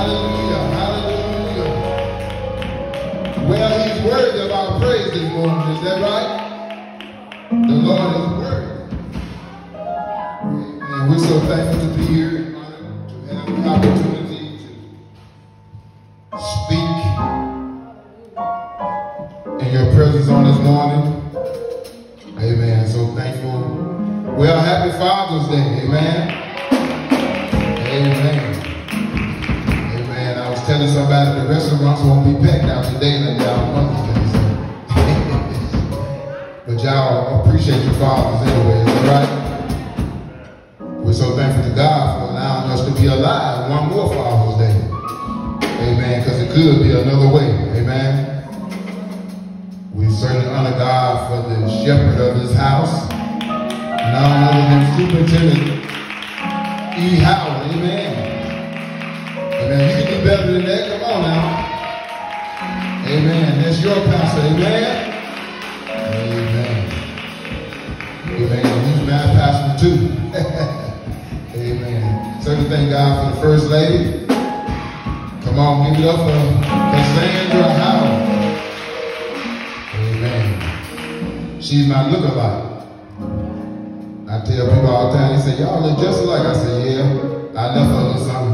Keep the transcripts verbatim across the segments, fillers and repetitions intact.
Hallelujah. Hallelujah. Well, he's worthy of our praise this morning. Is that right? The Lord is worthy. And we're so thankful to be here and honored to have the opportunity to speak in your presence on this morning. Amen. So thankful. Well, happy Father's Day. Amen. Amen. Amen. I was telling somebody the restaurants won't be packed out today like y'all understand. But y'all appreciate your fathers anyway. Is that right? We're so thankful to God for allowing us to be alive one more Father's Day. Amen. Because it could be another way. Amen. We certainly honor God for the shepherd of this house. None other than Superintendent E. Howard. Amen. Amen. You can do better than that. Come on now. Amen. That's your pastor. Amen. Amen. Amen. He's my pastor too. Amen. Certainly thank God for the First Lady. Come on, give it up for Cassandra Howard. Amen. She's my lookalike. I tell people all the time, they say, y'all look just alike. I say, yeah, I left her with something.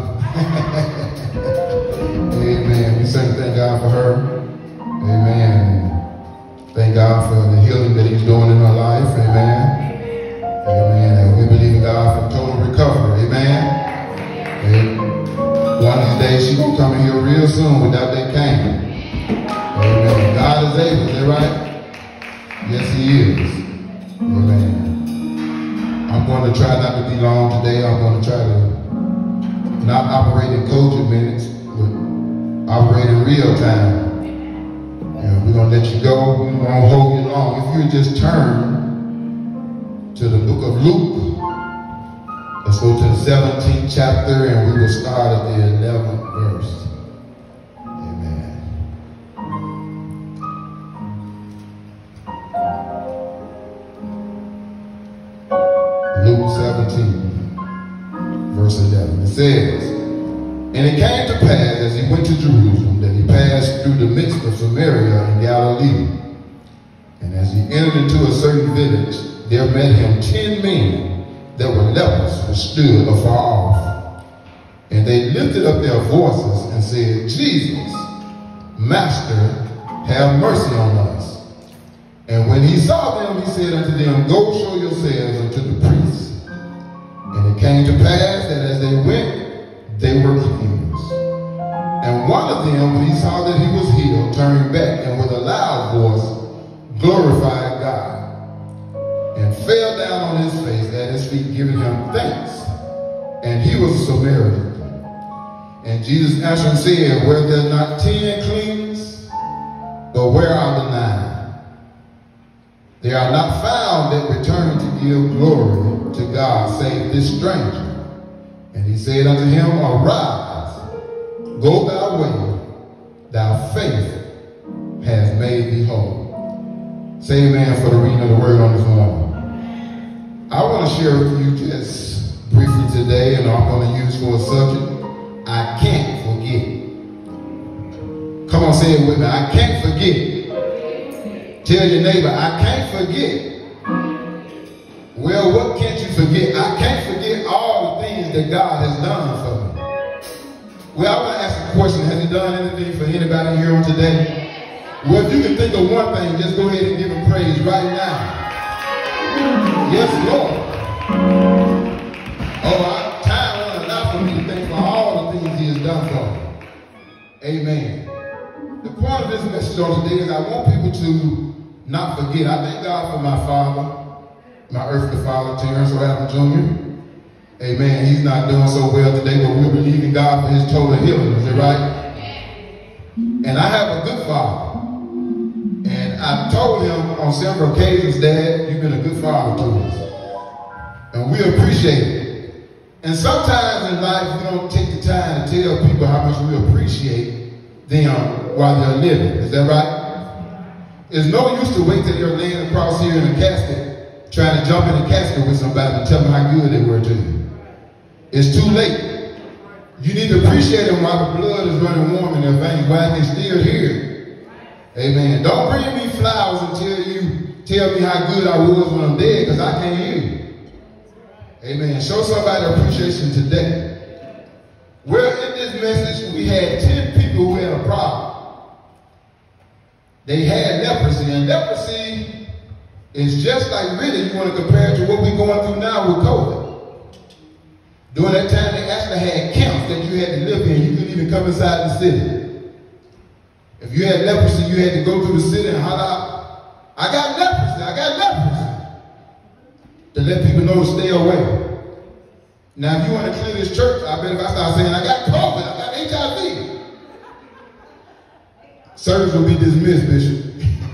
Amen. We certainly thank God for her. Amen. Thank God for the healing that he's doing in her life. Amen. Amen. And we believe in God for total recovery. Amen. Amen. One of these days, she will come in here real soon without that cane. Amen. God is able. Is that right? Yes, he is. Amen. I'm going to try not to be long today. I'm going to try to not operate in COVID minutes, but operate in real time. And we're going to let you go. We won't hold you long. If you just turn to the book of Luke, let's go to the seventeenth chapter and we will start at the eleventh verse. Amen. Luke seventeen, verse eleven. It says, and it came to pass as he went to Jerusalem that he passed through the midst of Samaria and Galilee. And as he entered into a certain village, there met him ten men that were lepers, which stood afar off. And they lifted up their voices and said, Jesus, Master, have mercy on us. And when he saw them, he said unto them, go show yourselves unto the priests. And it came to pass that as they went, they were cleansed. And one of them, when he saw that he was healed, turned back and with a loud voice glorified God, and fell down on his face at his feet, giving him thanks. And he was a Samaritan. And Jesus answered and said, were there not ten cleansed? But where are the nine? They are not found that return to give glory to God, save this stranger. And he said unto him, arise, go thy way, thy faith has made thee whole. Say amen for the reading of the word on this morning. I want to share with you just briefly today, and I'm going to use for a subject, I can't forget. Come on, say it with me. I can't forget. Tell your neighbor, I can't forget. Well, what can't you forget? I can't forget all the things that God has done for me. Well, I want to ask a question. Has he done anything for anybody here on today? Well, if you can think of one thing, just go ahead and give him praise right now. Yes, Lord. Oh, I, time won't allow for me to think for all the things he has done for me. Amen. The point of this message on today is I want people to not forget. I thank God for my father, my earthly father, Terrence Adams Junior Amen. He's not doing so well today, but we're believing God for his total healing. Is it right? And I have a good father. And I told him on several occasions, Dad, you've been a good father to us. And we appreciate it. And sometimes in life, we don't take the time to tell people how much we appreciate them while they're living. Is that right? It's no use to wait till they're laying across here in a casket, trying to jump in a casket with somebody and tell them how good they were to you. It's too late. You need to appreciate them while the blood is running warm in their veins, while they're still here. Amen. Don't bring me flowers until you tell me how good I was when I'm dead, because I can't hear you. Amen. Show somebody appreciation today. Well, in this message, we had ten people who had a problem. They had leprosy, and leprosy is just like, really, you want to compare it to what we're going through now with COVID. During that time, they actually had camps that you had to live in. You couldn't even come inside the city. If you had leprosy, you had to go through the city and holler out, I got leprosy, I got leprosy. To let people know to stay away. Now, if you want to clear this church, I bet if I start saying, I got COVID, I got H I V, service will be dismissed, Bishop.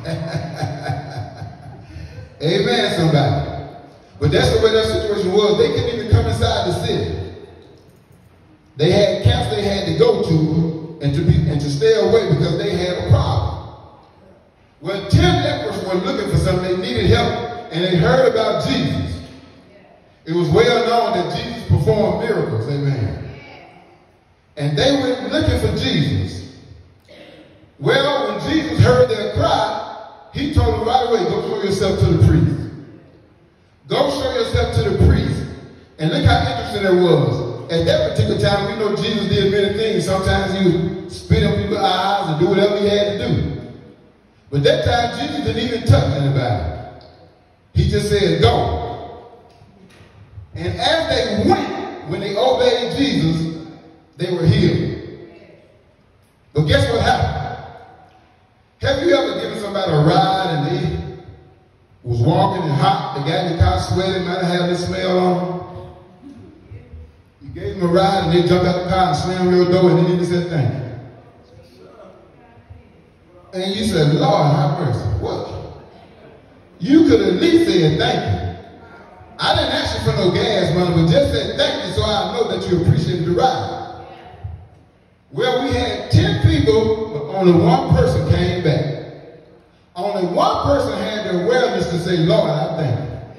Amen, somebody. But that's the way that situation was. They couldn't even come inside the city. They had camps they had to go to and to be and to stay away because they had a problem. Well, ten lepers were looking for something. They needed help, and they heard about Jesus. It was well known that Jesus performed miracles. Amen. And they went looking for Jesus. Well, when Jesus heard their cry, he told them right away, go show yourself to the priest. Go show yourself to the priest. And look how interesting it was. At that particular time, we know Jesus did many things. Sometimes he would spit in people's eyes and do whatever he had to do. But that time, Jesus didn't even touch anybody. He just said, go. And as they went, when they obeyed Jesus, they were healed. But guess what happened? Have you ever given somebody a ride and they was walking and hot, they got in the car sweating, might have had a smell on them? You gave them a ride and they jumped out the car and slammed your door and then you said thank you. And you said, Lord, have mercy. What? You could at least say thank you. I didn't ask you for no gas money, but just said thank you so I know that you appreciated the ride. Well, we had ten people, but only one person came back. Only one person had the awareness to say, Lord, I thank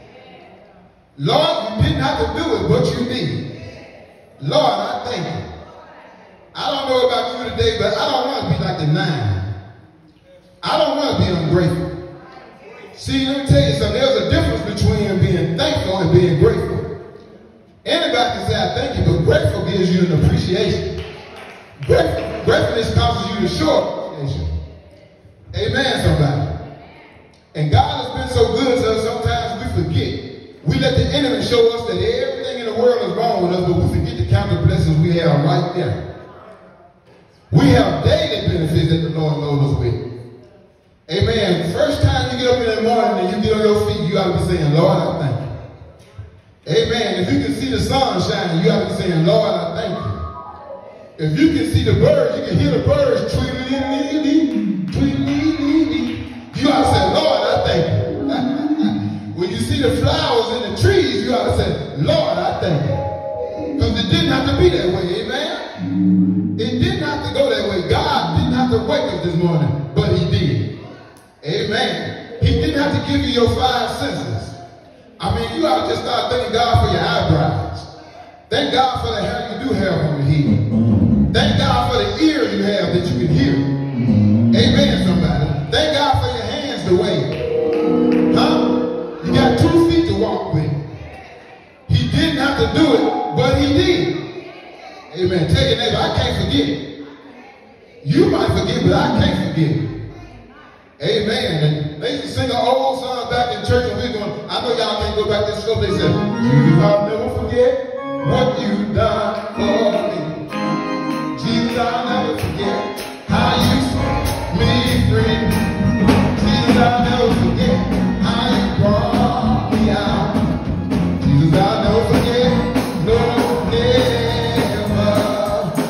you. Lord, you didn't have to do it, but you did. Lord, I thank you. I don't know about you today, but I don't want to be like the nine. I don't want to be ungrateful. See, let me tell you something. There's a difference between being thankful and being grateful. Anybody can say, I thank you, but grateful gives you an appreciation. Grateful, gratefulness causes you to show appreciation. Amen, somebody. And God has been so good to us, sometimes we forget. We let the enemy show us that everything in the world is wrong with us, but we forget to count the blessings we have right there. We have daily benefits that the Lord loads us with. Amen. The first time you get up in the morning and you get on your feet, you ought to be saying, Lord, I thank you. Amen. If you can see the sun shining, you ought to be saying, Lord, I thank you. If you can see the birds, you can hear the birds tweeting, tweeting, you ought to say, Lord, I thank you. When you see the flowers in the trees, you ought to say, Lord, I thank you. Because it didn't have to be that way, amen? It didn't have to go that way. God didn't have to wake up this morning, but he did. Amen. He didn't have to give you your five senses. I mean, you ought to just start thanking God for your eyebrows. Thank God for the hair you do have on your head. Thank God for the ears you have that you can hear. Amen, somebody. Thank God for your hands to wave. Huh? You got two feet to walk with. He didn't have to do it, but he did. Amen. Tell your neighbor, I can't forget it. You might forget, but I can't forget it. Amen. And they used to sing an old song back in church, and we're going, I know y'all can't go back to school. They said, Jesus, I'll never forget what you've done for me. Jesus, I'll never forget how you set me free. Jesus, I'll never forget how you brought me out. Jesus, I'll never forget, no, never.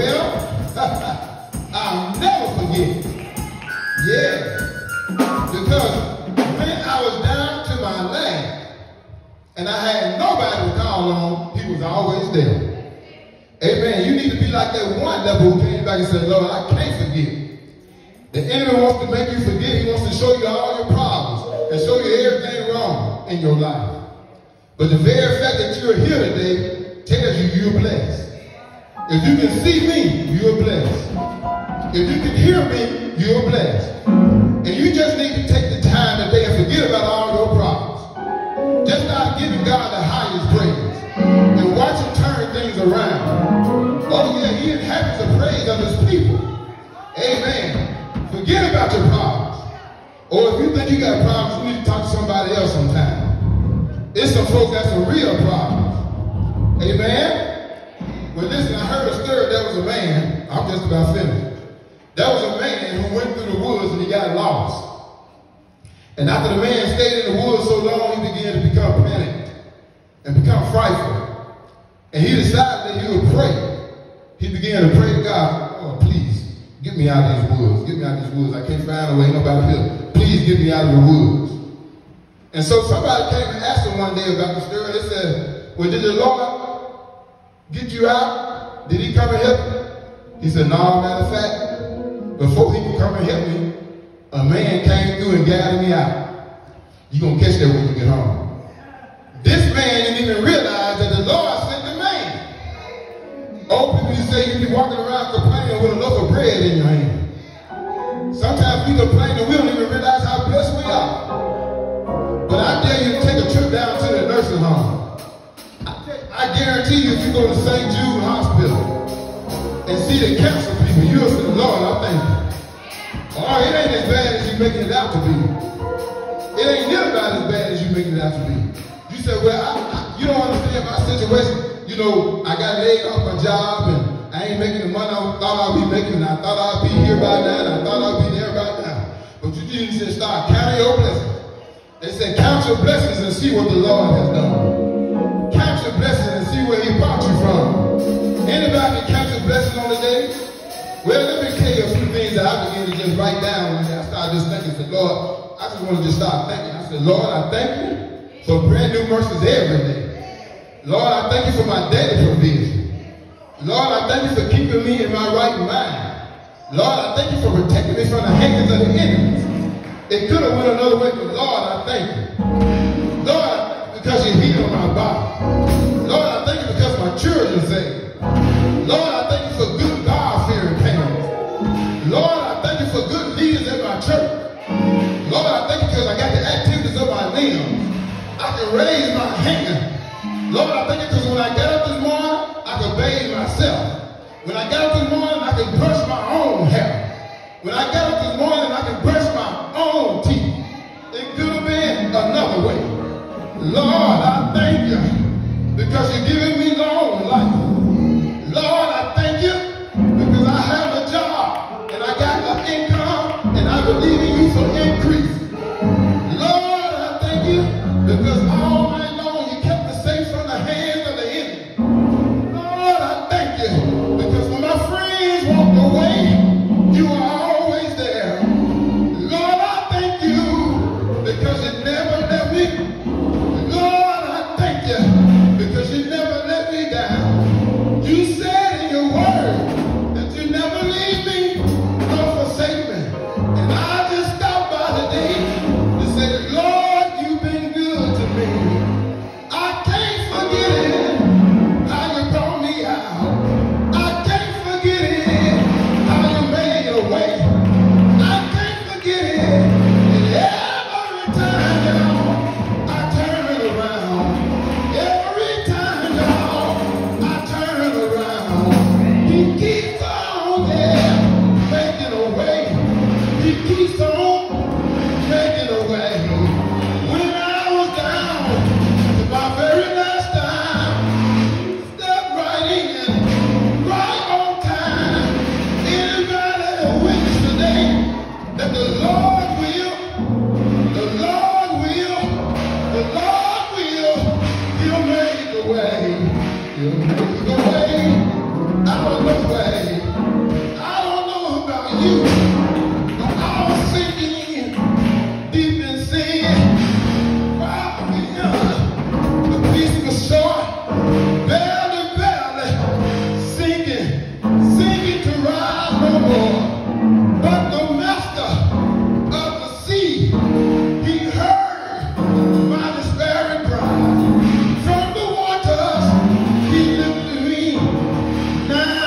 Well, I'll never forget. Yeah. Because when I was down to my last and I had nobody to call on, he was always there. Amen. You need to be like that one leper who came back and said, Lord, I can't forget. The enemy wants to make you forget. He wants to show you all your problems and show you everything wrong in your life. But the very fact that you're here today tells you you're blessed. If you can see me, you're blessed. If you can hear me, you're blessed. And you just need to take the time today and forget about all your problems. Just start giving God the highest praise and watch him turn things around. Oh yeah, he inhabits the praise of his people. Amen. Forget about your problems. Or if you think you got problems, you need to talk to somebody else sometime. It's some folks that's some real problems. Amen. Well, listen, I heard a story. There was a man, I'm just about finished. There was a man who went through the woods and he got lost. And after the man stayed in the woods so long, he began to become panicked and become frightful. And he decided that he would pray. He began to pray to God, oh, please, get me out of these woods. Get me out of these woods. I can't find a way, nobody here. Please get me out of the woods. And so somebody came and asked him one day about the story. They said, well, did the Lord get you out? Did he come and help you? He said, no, matter of fact, before he could come and help me, a man came through and gathered me out. You're going to catch that when you get home. This man didn't even realize that the Lord sent the man. Old people used to say you be walking around complaining with a loaf of bread in your hand. Sometimes we complain and we don't even realize how blessed we are. But I dare you to take a trip down to the nursing home. I guarantee you, if you go to Saint Jude Hospital and see the cancer people, you'll say, Lord, I thank you. Oh, it ain't as bad as you making it out to be. It ain't near about as bad as you making it out to be. You say, well, I, I, you don't understand my situation. You know, I got laid off my job and I ain't making the money I thought I'd be making. And I thought I'd be here by now and I thought I'd be there by now. But you didn't say start counting your blessings. They said count your blessings and see what the Lord has done. Count your blessings and see where he brought you from. Anybody count your blessings on the day? Well, let me tell you a few things that I began to just write down when I started just thinking. I said, Lord, I just want to just start thinking. I said, Lord, I thank you for brand new mercies every day. Lord, I thank you for my daily provision. Lord, I thank you for keeping me in my right mind. Lord, I thank you for protecting me from the hands of the enemies. It could have went another way, but Lord, I thank you. Lord, I thank you because you healed my body. Lord, I thank you because my children are saved. Lord, I thank you for good God-fearing parents. Lord, I thank you for good leaders in my church. Lord, I thank you because I got the activities of my limbs. I can raise my hand. Lord, I thank you because when I got up this morning, I could bathe myself. When I got up this morning, I could brush my own hair. When I got up this morning, I could brush my own teeth. It could have been another way. Lord, I thank you because you're giving me long life. Lord, I thank you because I have a job and I got an income and I believe in you for increase. Lord, I thank you because all night long you kept me safe from the hands of the enemy. Lord, I thank you because when my friends walked away, you were always there. Lord, I thank you because you never left me. Lord, I thank you because you never let me down. You said in your word that you never leave me nor forsake me. And I just stopped by today to say, Lord, you've been good to me. I can't forget it, how you brought me out. I can't forget it, how you made a way. I can't forget it, and every time, y'all, I turn it around. Every time, y'all, I turn it around. He keeps on, yeah, making a way. He keeps on making a way. When I was down to my very last time, step right in, right on time. Anybody witness today that the Lord will, the Lord will, the Lord will, he'll make a way. He'll make a way out of the way. I don't know about you, but I was sinking deep in sin. Far beyond the peace of the shore, barely, barely sinking, sinking to rise no more. But the master of the sea, he heard my despairing cry. From the waters, he lifted me. Now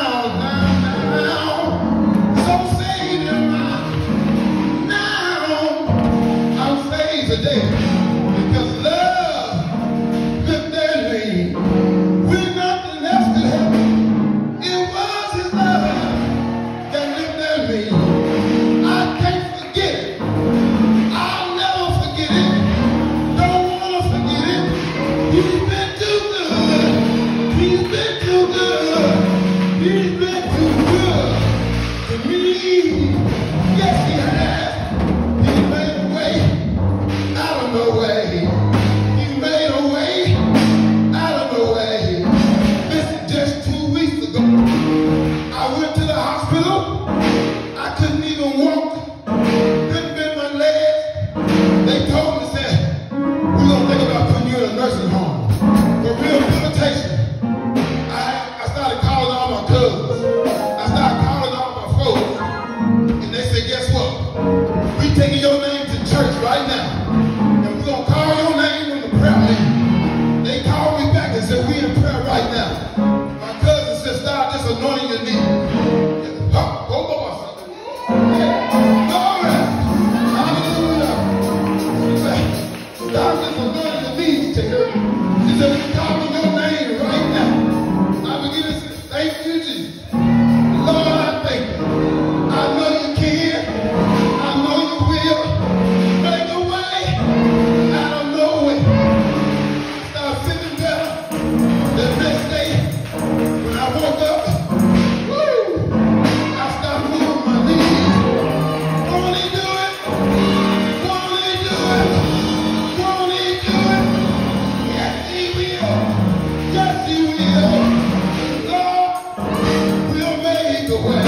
away.